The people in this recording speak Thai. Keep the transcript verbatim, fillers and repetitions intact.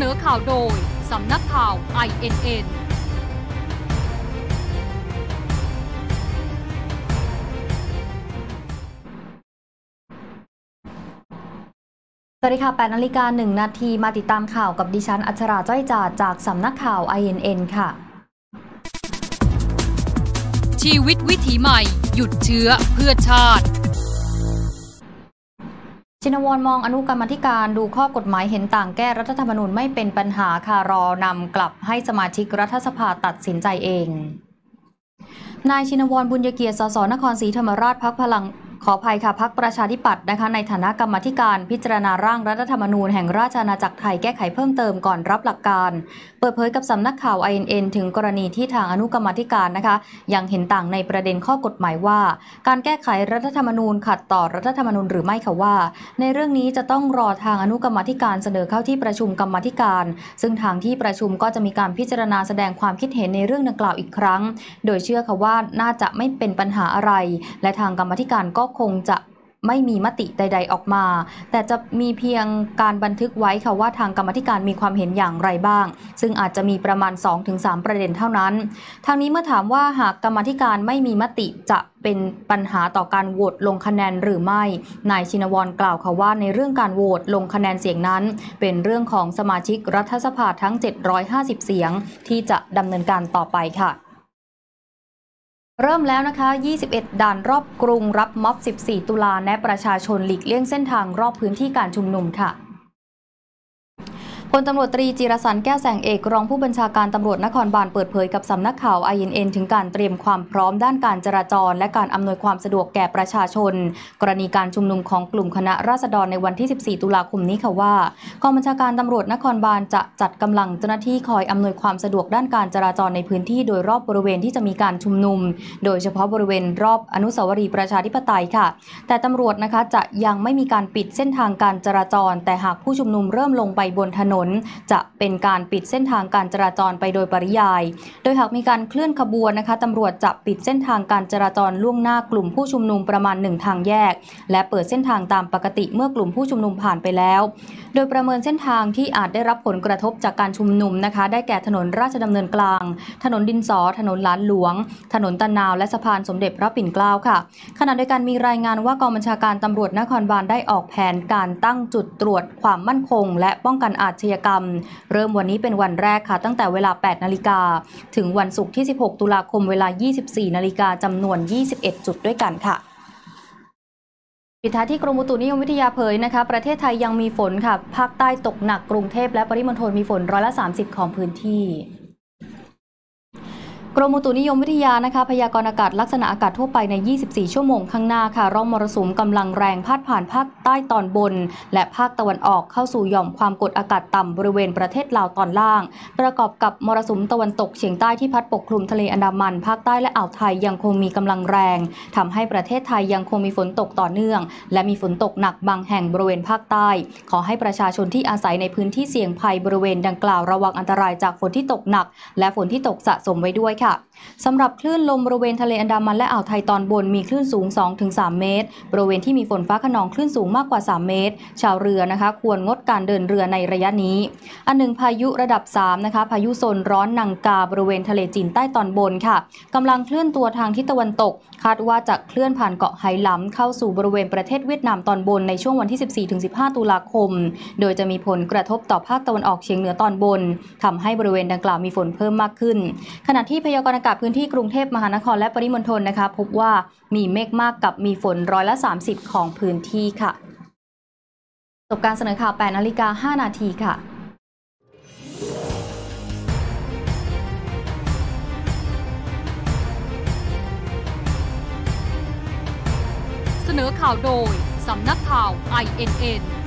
นอข่าวโดยสำนักข่าว ไอ เอ็น เอ็นสวัสดีค่ะแปดนาฬิกาหนึ่งนาทีมาติดตามข่าวกับดิฉันอัชราจ้อยจาดจากสำนักข่าว ไอ เอ็น เอ็น ค่ะชีวิตวิถีใหม่หยุดเชื้อเพื่อชาติชินวรมองอนุกรรมาธิการดูข้อกฎหมายเห็นต่างแก้รัฐธรรมนูญไม่เป็นปัญหาค่ะรอนำกลับให้สมาชิกรัฐสภาตัดสินใจเองนายชินวรบุญเกียรติสสนครศรีธรรมราชพรรคพลังขออภัยค่ะพรรคประชาธิปัตย์นะคะในฐานะกรรมาธิการพิจารณาร่างรัฐธรรมนูญแห่งราชอาณาจักรไทยแก้ไขเพิ่มเติมก่อนรับหลักการเปิดเผยกับสำนักข่าว ไอ เอ็น เอ็น ถึงกรณีที่ทางอนุกรรมาธิการนะคะยังเห็นต่างในประเด็นข้อกฎหมายว่าการแก้ไขรัฐธรรมนูญขัดต่อรัฐธรรมนูญหรือไม่ค่ะว่าในเรื่องนี้จะต้องรอทางอนุกรรมาธิการเสนอเข้าที่ประชุมกรรมาธิการซึ่งทางที่ประชุมก็จะมีการพิจารณาแสดงความคิดเห็นในเรื่องดังกล่าวอีกครั้งโดยเชื่อค่ะว่าน่าจะไม่เป็นปัญหาอะไรและทางกรรมาธิการก็คงจะไม่มีมติใดๆออกมาแต่จะมีเพียงการบันทึกไว้ค่ะว่าทางกรรมาธิการมีความเห็นอย่างไรบ้างซึ่งอาจจะมีประมาณ สองถึงสาม ประเด็นเท่านั้นทางนี้เมื่อถามว่าหากกรรมาธิการไม่มีมติจะเป็นปัญหาต่อการโหวตลงคะแนนหรือไม่นายชินวรกล่าวค่ะว่าในเรื่องการโหวตลงคะแนนเสียงนั้นเป็นเรื่องของสมาชิกรัฐสภาทั้งเจ็ดร้อยห้าสิบเสียงที่จะดำเนินการต่อไปค่ะเริ่มแล้วนะคะยี่สิบเอ็ดด่านรอบกรุงรับม็อบสิบสี่ตุลาแนะประชาชนหลีกเลี่ยงเส้นทางรอบพื้นที่การชุมนุมค่ะพลตำรวจตรีจิรสันต์แก้วแสงเอกรองผู้บัญชาการตำรวจนครบาลเปิดเผยกับสำนักข่าว ไอ เอ็น เอ็น ถึงการเตรียมความพร้อมด้านการจราจรและการอำนวยความสะดวกแก่ประชาชนกรณีการชุมนุมของกลุ่มคณะราษฎรในวันที่สิบสี่ตุลาคมนี้ค่ะว่ากองบัญชาการตำรวจนครบาลจะจัดกำลังเจ้าหน้าที่คอยอำนวยความสะดวกด้านการจราจรในพื้นที่โดยรอบบริเวณที่จะมีการชุมนุมโดยเฉพาะบริเวณรอบอนุสาวรีย์ประชาธิปไตยค่ะแต่ตำรวจนะคะจะยังไม่มีการปิดเส้นทางการจราจรแต่หากผู้ชุมนุมเริ่มลงไปบนถนนจะเป็นการปิดเส้นทางการจราจรไปโดยปริยายโดยหากมีการเคลื่อนขบวนนะคะตำรวจจะปิดเส้นทางการจราจรล่วงหน้ากลุ่มผู้ชุมนุมประมาณหนึ่งทางแยกและเปิดเส้นทางตามปกติเมื่อกลุ่มผู้ชุมนุมผ่านไปแล้วโดยประเมินเส้นทางที่อาจได้รับผลกระทบจากการชุมนุมนะคะได้แก่ถนนราชดำเนินกลางถนนดินสอถนนหลานหลวงถนนตะนาวและสะพานสมเด็จพระปิ่นเกล้าค่ะขณะเดียวกันมีรายงานว่ากองบัญชาการตำรวจนครบาลได้ออกแผนการตั้งจุดตรวจความมั่นคงและป้องกันอาชญากรรมเริ่มวันนี้เป็นวันแรกค่ะตั้งแต่เวลา แปดนาฬิกาถึงวันศุกร์ที่สิบหกตุลาคมเวลา ยี่สิบสี่นาฬิกาจำนวนยี่สิบเอ็ดจุดด้วยกันค่ะปิดท้ายที่กรมอุตุนิยมวิทยาเผยนะคะประเทศไทยยังมีฝนค่ะภาคใต้ตกหนักกรุงเทพและปริมณฑลมีฝนร้อยละสามสิบของพื้นที่กรมอุตุนิยมวิทยานะคะพยากรณ์อากาศลักษณะอากาศทั่วไปในยี่สิบสี่ชั่วโมงข้างหน้าค่ะร่องมรสุมกำลังแรงพาดผ่านภาคใต้ตอนบนและภาคตะวันออกเข้าสู่หย่อมความกดอากาศต่ำบริเวณประเทศลาวตอนล่างประกอบกับมรสุมตะวันตกเฉียงใต้ที่พัดปกคลุมทะเลอันดามันภาคใต้และอ่าวไทยยังคงมีกำลังแรงทำให้ประเทศไทยยังคงมีฝนตกต่อเนื่องและมีฝนตกหนักบางแห่งบริเวณภาคใต้ขอให้ประชาชนที่อาศัยในพื้นที่เสี่ยงภัยบริเวณดังกล่าวระวังอันตรายจากฝนที่ตกหนักและฝนที่ตกสะสมไว้ด้วยค่ะสำหรับคลื่นลมบริเวณทะเลอันดามันและอ่าวไทยตอนบนมีคลื่นสูง สองถึงสาม เมตรบริเวณที่มีฝนฟ้าคะนองคลื่นสูงมากกว่าสามเมตรชาวเรือนะคะควรงดการเดินเรือในระยะนี้อันหนึ่งพายุระดับสามนะคะพายุโซนร้อนนังกาบริเวณทะเลจีนใต้ตอนบนค่ะกำลังเคลื่อนตัวทางทิศตะวันตกคาดว่าจะเคลื่อนผ่านเกาะไหหลำเข้าสู่บริเวณประเทศเวียดนามตอนบนในช่วงวันที่ สิบสี่ถึงสิบห้า ตุลาคมโดยจะมีผลกระทบต่อภาคตะวันออกเฉียงเหนือตอนบนทำให้บริเวณดังกล่าวมีฝนเพิ่มมากขึ้นขณะที่พยากรณ์อากาศพื้นที่กรุงเทพมหานครและปริมณฑลนะคะพบว่ามีเมฆมากกับมีฝนร้อยละสามสิบของพื้นที่ค่ะจบการเสนอข่าว แปดนาฬิกาห้า นาทีค่ะเสนอข่าวโดยสำนักข่าว ไอ เอ็น เอ็น